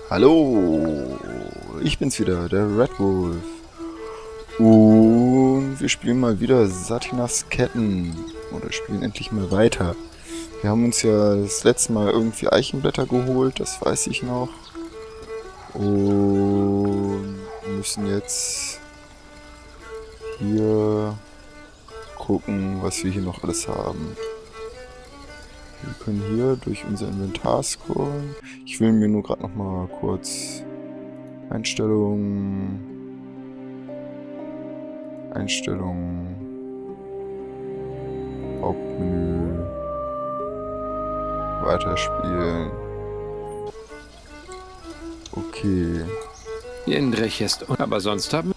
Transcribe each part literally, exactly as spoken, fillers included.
Hallo, ich bin's wieder, der Red Wolf. Und wir spielen mal wieder Satinas Ketten. Oder spielen endlich mal weiter. Wir haben uns ja das letzte Mal irgendwie Eichenblätter geholt, das weiß ich noch. Und müssen jetzt hier gucken, was wir hier noch alles haben. Wir können hier durch unser Inventar scrollen. Ich will mir nur gerade noch mal kurz Einstellungen, Einstellungen, Hauptmenü, weiterspielen. Okay. Jendrich ist, aber sonst haben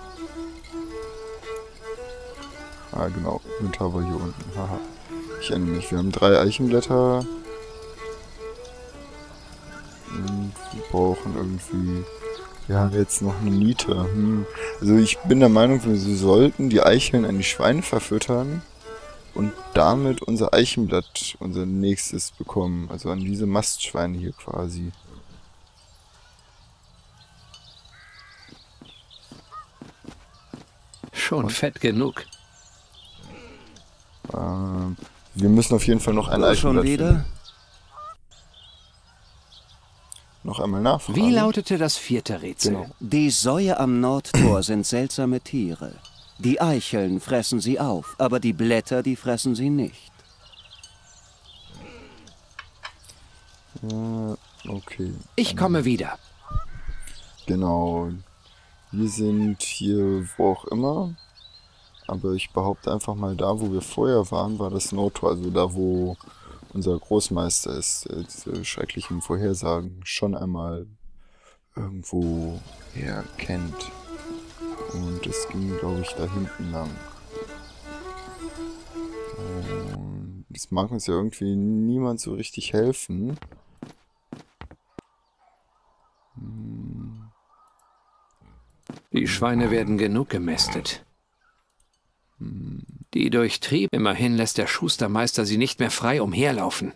Ah genau, Inventar war hier unten. Haha. Ich erinnere mich, wir haben drei Eichenblätter. Und wir brauchen irgendwie... Wir haben jetzt noch eine Niete. Hm. Also ich bin der Meinung, wir sollten die Eicheln an die Schweine verfüttern und damit unser Eichenblatt, unser nächstes, bekommen. Also an diese Mastschweine hier quasi. schon und fett genug. Ähm, wir müssen auf jeden Fall noch ein Oh, Eichenblatt schon wieder? finden. Noch einmal nachfragen. Wie lautete das vierte Rätsel? Genau. Die Säue am Nordtor sind seltsame Tiere. Die Eicheln fressen sie auf, aber die Blätter, die fressen sie nicht. Ja, okay. Ich komme wieder. Genau. Wir sind hier wo auch immer. Aber ich behaupte einfach mal, da wo wir vorher waren, war das Nordtor. Also da wo unser Großmeister ist, der diese schrecklichen Vorhersagen schon einmal irgendwo her kennt. Und es ging, glaube ich, da hinten lang. Und es mag uns ja irgendwie niemand so richtig helfen. Hm. Die Schweine werden genug gemästet. Hm. Die durchtrieben. Immerhin lässt der Schustermeister sie nicht mehr frei umherlaufen.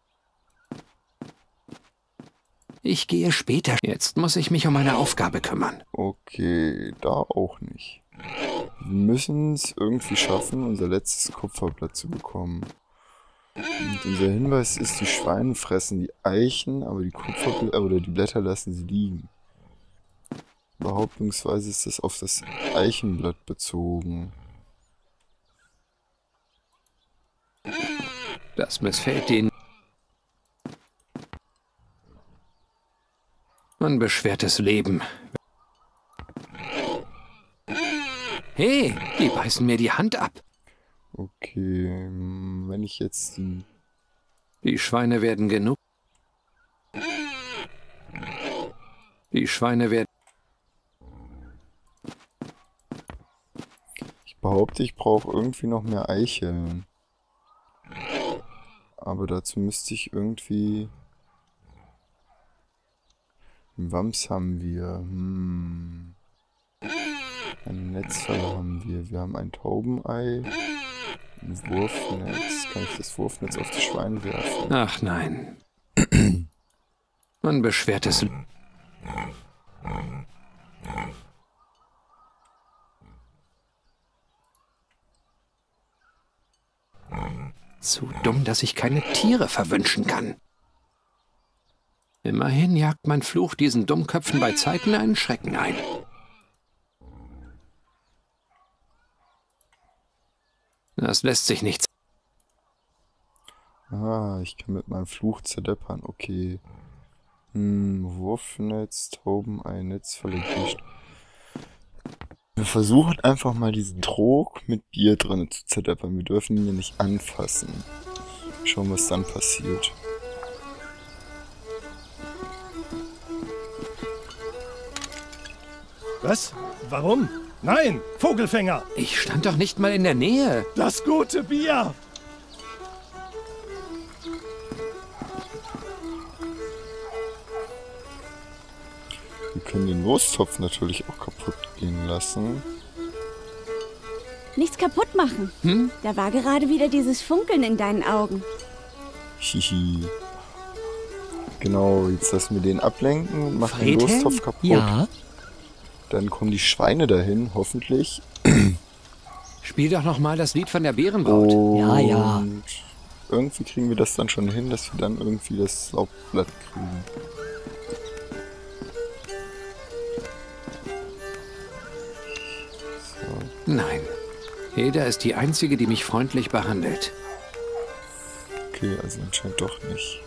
Ich gehe später. Jetzt muss ich mich um meine Aufgabe kümmern. Okay, da auch nicht. Wir müssen es irgendwie schaffen, unser letztes Kupferblatt zu bekommen. Und unser Hinweis ist, die Schweine fressen die Eichen, aber die Kupferblätter oder die Blätter lassen sie liegen. Behauptungsweise ist das auf das Eichenblatt bezogen. Das missfällt ihnen. Unbeschwertes Leben. Hey, die beißen mir die Hand ab. Okay, wenn ich jetzt die... Die Schweine werden genug. Die Schweine werden... Ich behaupte, ich brauche irgendwie noch mehr Eicheln. Aber dazu müsste ich irgendwie... Wams haben wir. Hm. Eine Netzfalle haben wir. Wir haben ein Taubenei. Ein Wurfnetz. Kann ich das Wurfnetz auf die Schweine werfen? Ach nein. Unbeschwertes Leben. Zu dumm, dass ich keine Tiere verwünschen kann. Immerhin jagt mein Fluch diesen Dummköpfen bei Zeiten einen Schrecken ein. Das lässt sich nicht. Ah, ich kann mit meinem Fluch zerdeppern. Okay. Hm, Wurfnetz, Taubenei, Netzfalle, Gicht. Wir versuchen einfach mal diesen Trog mit Bier drin zu zerdeppern. Wir dürfen ihn ja nicht anfassen. Schauen, was dann passiert. Was? Warum? Nein, Vogelfänger! Ich stand doch nicht mal in der Nähe. Das gute Bier! Wir können den Lostopf natürlich auch kaputt gehen lassen. Nichts kaputt machen. Hm? Da war gerade wieder dieses Funkeln in deinen Augen. Hihi. Genau, jetzt lassen wir den ablenken und machen den Friedhelm? Lostopf kaputt. Ja? Dann kommen die Schweine dahin, hoffentlich. Spiel doch noch mal das Lied von der Bärenbraut. Und Ja, ja. irgendwie kriegen wir das dann schon hin, dass wir dann irgendwie das Laubblatt kriegen. So. Nein. Heda ist die Einzige, die mich freundlich behandelt. Okay, also anscheinend doch nicht.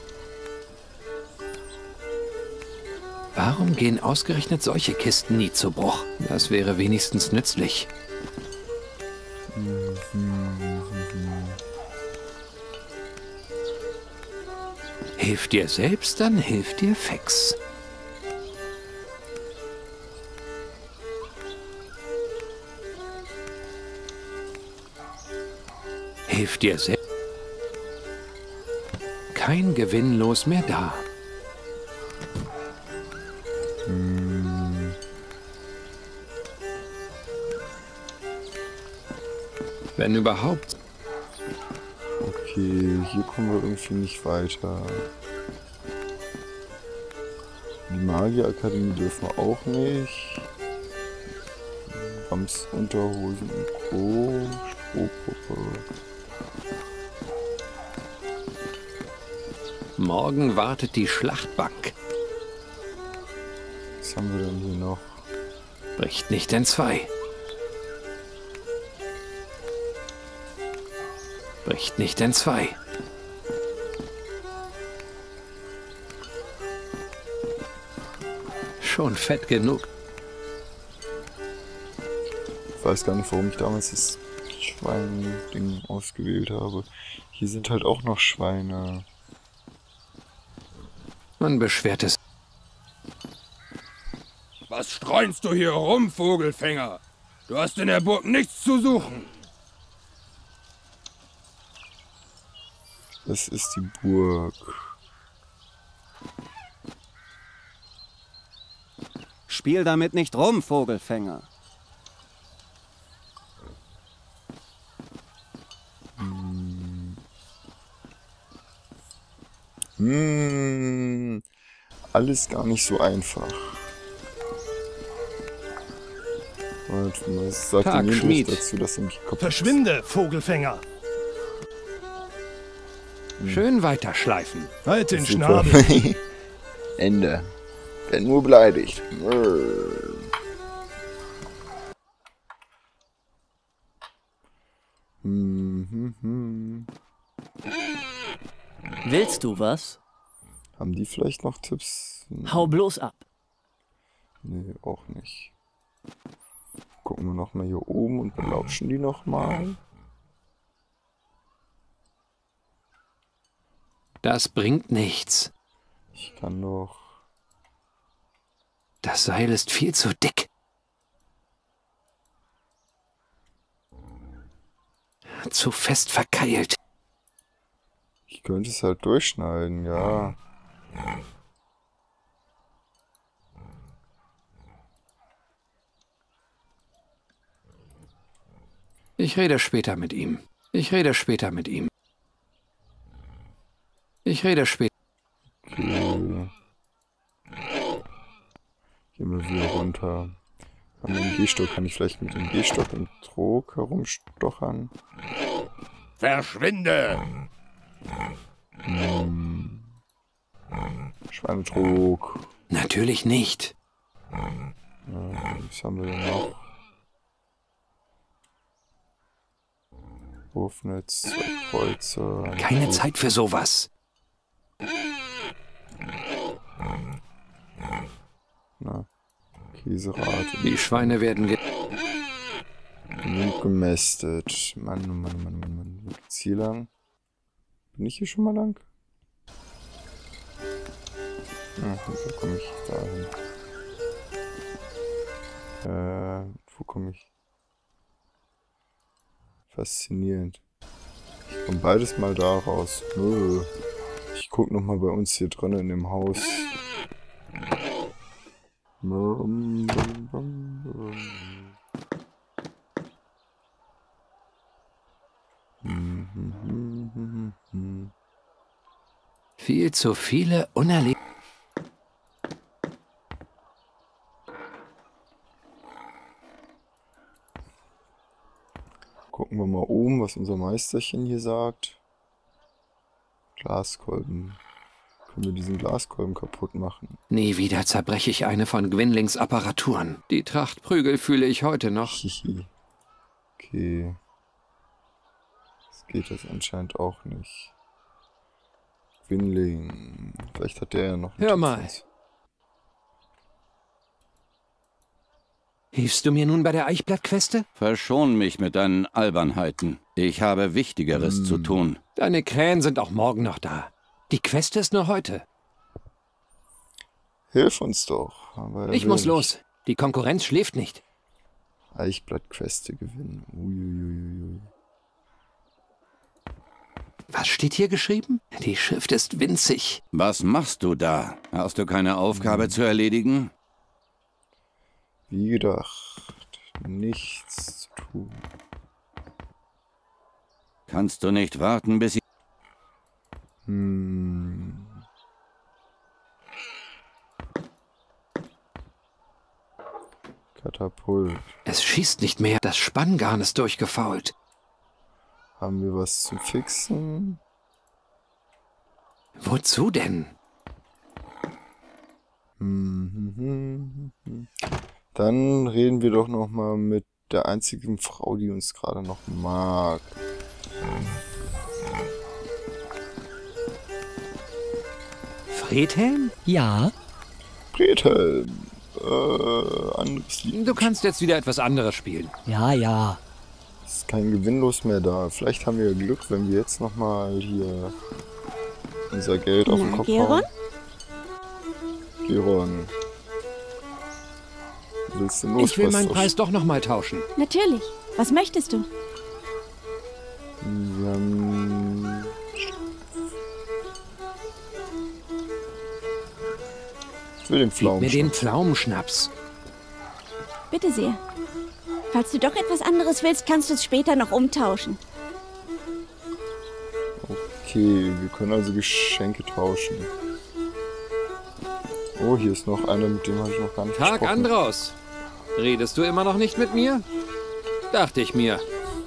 Warum gehen ausgerechnet solche Kisten nie zu Bruch? Das wäre wenigstens nützlich. Hilf dir selbst, dann hilft dir Fex. Hilf dir selbst. Kein Gewinnlos mehr da. Wenn überhaupt. Okay, hier kommen wir irgendwie nicht weiter. Die Magierakademie dürfen wir auch nicht. Rams Unterhosen und Co. Strohpuppe. Morgen wartet die Schlachtbank. Was haben wir denn hier noch? Bricht nicht in zwei. Bricht nicht in zwei. Schon fett genug. Ich weiß gar nicht, warum ich damals das Schwein-Ding ausgewählt habe. Hier sind halt auch noch Schweine. Man beschwert es. Was streunst du hier rum, Vogelfänger? Du hast in der Burg nichts zu suchen. Das ist die Burg. Spiel damit nicht rum, Vogelfänger. Hm, alles gar nicht so einfach. Warte mal, was sagt Tag, denn Schmied. Jindus dazu, dass er mich kaputt Verschwinde, Vogelfänger. Schön weiterschleifen. Halt den Super. Schnabel. Ende. Wenn nur beleidigt. Hm, hm, hm. Willst du was? Haben die vielleicht noch Tipps? Hau bloß ab. Nee, auch nicht. Gucken wir nochmal hier oben und belauschen die nochmal. Das bringt nichts. Ich kann doch... Das Seil ist viel zu dick. Zu fest verkeilt. Ich könnte es halt durchschneiden, ja. Ich rede später mit ihm. Ich rede später mit ihm. Ich rede später. Okay. Gehen wir wieder runter. An den Gehstock kann ich vielleicht mit dem Gehstock im Trog herumstochern. Verschwinde! Hm. Schweinetrog. Natürlich nicht. Ja, was haben wir denn noch? Wurfnetz, zwei Kreuzer. ein Keine Käse- Zeit für sowas. Na, Käserate. Die Schweine werden ge Genug gemästet. Mann, oh Mann, oh Mann, oh Mann, Mann. Wo geht's hier lang? Bin ich hier schon mal lang? Ah, wo komme ich da hin? Äh, wo komme ich? Faszinierend. Ich komme beides mal da raus. Nö. Ich guck noch mal bei uns hier drin in dem Haus. Viel zu viele unerlebt. Gucken wir mal oben, was unser Meisterchen hier sagt. Glaskolben. Können wir diesen Glaskolben kaputt machen? Nie wieder zerbreche ich eine von Gwynlings Apparaturen. Die Trachtprügel fühle ich heute noch. Hihi. Okay. Das geht das anscheinend auch nicht. Gwynling. Vielleicht hat der ja noch einen Hör Tipp mal. für uns. Hilfst du mir nun bei der Eichblattqueste? Verschon mich mit deinen Albernheiten. Ich habe Wichtigeres Hm. zu tun. Deine Krähen sind auch morgen noch da. Die Queste ist nur heute. Hilf uns doch. Aber er Ich will muss nicht. los. Die Konkurrenz schläft nicht. Eichblattqueste gewinnen. Uiuiuiui. Was steht hier geschrieben? Die Schrift ist winzig. Was machst du da? Hast du keine Aufgabe zu erledigen? Wie gedacht. Nichts zu tun. Kannst du nicht warten, bis ich... Hm. Katapult. Es schießt nicht mehr. Das Spanngarn ist durchgefault. Haben wir was zu fixen? Wozu denn? Hm. Dann reden wir doch noch mal mit der einzigen Frau, die uns gerade noch mag. Fredhelm? Ja? Gretel. Äh, anderes Lied. Du kannst jetzt wieder etwas anderes spielen. Ja, ja. Ist kein Gewinnlos mehr da. Vielleicht haben wir Glück, wenn wir jetzt noch mal hier unser Geld auf den Na, Kopf Geron? hauen. Geron. Willst du los? Ich will was meinen auf- Preis doch noch mal tauschen. Natürlich. Was möchtest du? Wir haben... Ich will den Gib mir Pflaumen. den Pflaumenschnaps. Bitte sehr. Falls du doch etwas anderes willst, kannst du es später noch umtauschen. Okay, wir können also Geschenke tauschen. Oh, hier ist noch einer, mit dem habe ich noch gar nicht Tag gesprochen. Andros. Redest du immer noch nicht mit mir? Dachte ich mir.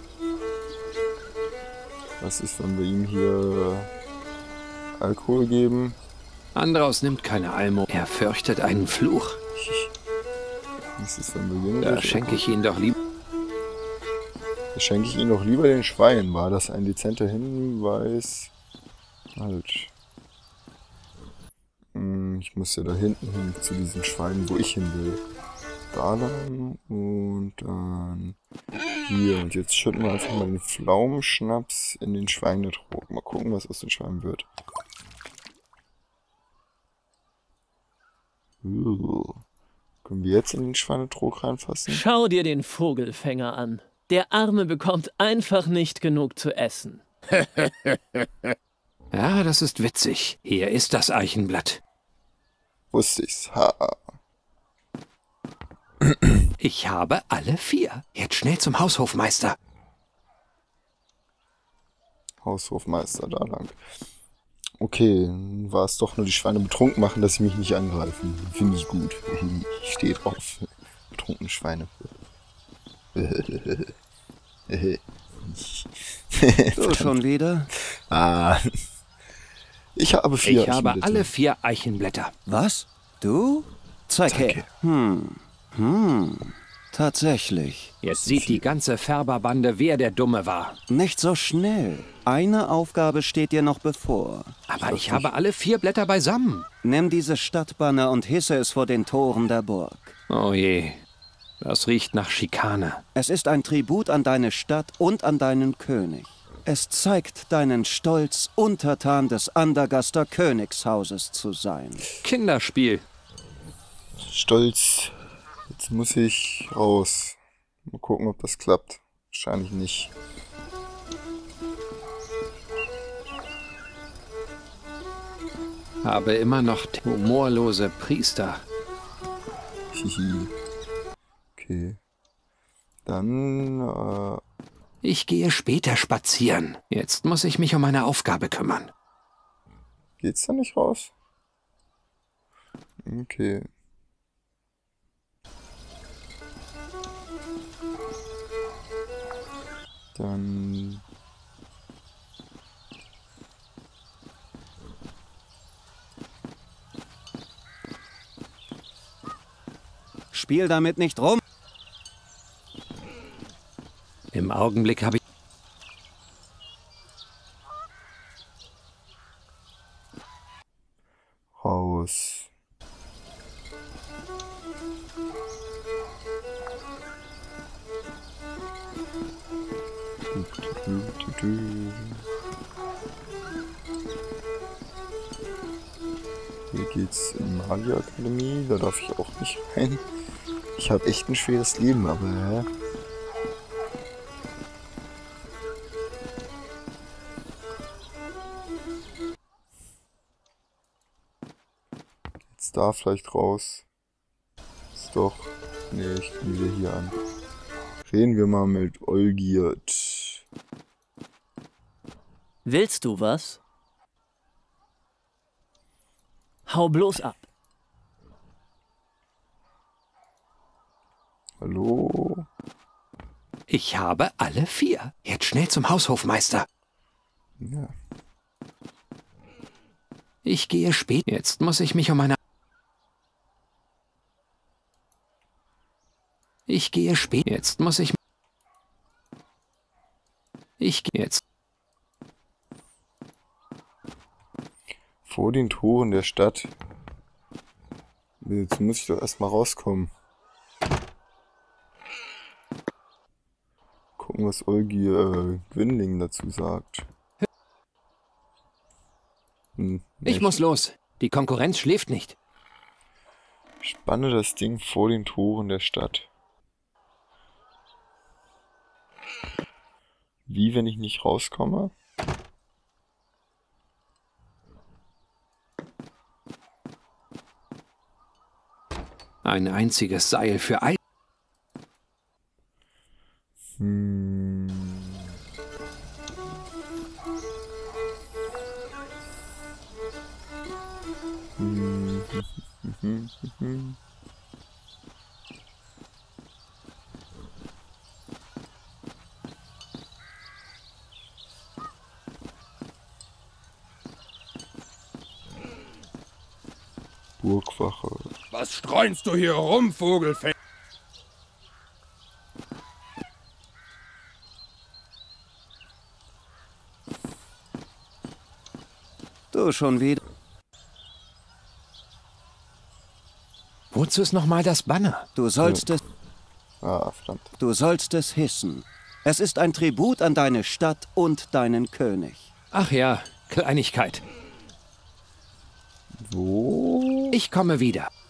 Was ist, wenn wir ihm hier Alkohol geben? Andros nimmt keine Almo. Er fürchtet einen Fluch. Was ist, wenn wir Jüngere Da schenke ich ihn doch lieber. Da schenke ich ihm doch lieber den Schwein. War das ein dezenter Hinweis? Halt. Hm, ich muss ja da hinten hin zu diesen Schweinen, wo ich hin will. Da lang und dann hier. Und jetzt schütten wir einfach mal den Pflaumenschnaps in den Schweinetrog. Mal gucken, was aus den Schweinen wird. Uh. Können wir jetzt in den Schweinetrog reinfassen? Schau dir den Vogelfänger an. Der Arme bekommt einfach nicht genug zu essen. Ja, das ist witzig. Hier ist das Eichenblatt. Wusste ich's. Ha. Ich habe alle vier. Jetzt schnell zum Haushofmeister. Haushofmeister, da lang. Okay, war es doch nur die Schweine betrunken machen, dass sie mich nicht angreifen. Finde ich gut. Ich stehe drauf. Betrunkene Schweine. Du schon wieder? Ah. Ich habe vier Ich habe Eichenblätter. alle vier Eichenblätter. Was? Du? Zeig Zeig her. Hm. Hm. Tatsächlich. Jetzt sieht die ganze Färberbande, wer der Dumme war. Nicht so schnell. Eine Aufgabe steht dir noch bevor. Aber ich habe alle vier Blätter beisammen. Nimm dieses Stadtbanner und hisse es vor den Toren der Burg. Oh je, das riecht nach Schikane. Es ist ein Tribut an deine Stadt und an deinen König. Es zeigt deinen Stolz, Untertan des Andergaster Königshauses zu sein. Kinderspiel. Stolz. Jetzt muss ich raus. Mal gucken, ob das klappt. Wahrscheinlich nicht. Habe immer noch humorlose Priester. Hihi. Okay. Dann, äh, Ich gehe später spazieren. Jetzt muss ich mich um meine Aufgabe kümmern. geht's da nicht raus? Okay. Dann... Spiel damit nicht rum. Im Augenblick habe ich... Raus. Hier geht's in Malia Akademie, da darf ich auch nicht rein. Ich habe echt ein schweres Leben, aber hä? Jetzt da vielleicht raus. Ist doch... Nee, ich komme wieder hier an. Reden wir mal mit Olgierd. Willst du was? Hau bloß ab. Hallo? Ich habe alle vier. Jetzt schnell zum Haushofmeister. Ja. Ich gehe spät. Jetzt muss ich mich um meine... Ich gehe spät. Jetzt muss ich... Ich gehe jetzt... Vor den Toren der Stadt. Jetzt muss ich doch erstmal rauskommen. Gucken, was Olgi äh, Gwynling dazu sagt. Hm, Ich muss los. Die Konkurrenz schläft nicht. Spanne das Ding vor den Toren der Stadt. Wie, wenn ich nicht rauskomme? Ein einziges Seil für ein... Hm. Hm. Hm. Hm. Burgwache. Was streunst du hier rum, Vogelfänger? Du schon wieder. Wozu ist nochmal das Banner? Du sollst es, Ah, verdammt. du sollst es hissen. Es ist ein Tribut an deine Stadt und deinen König. Ach ja, Kleinigkeit. Wo? Ich komme wieder.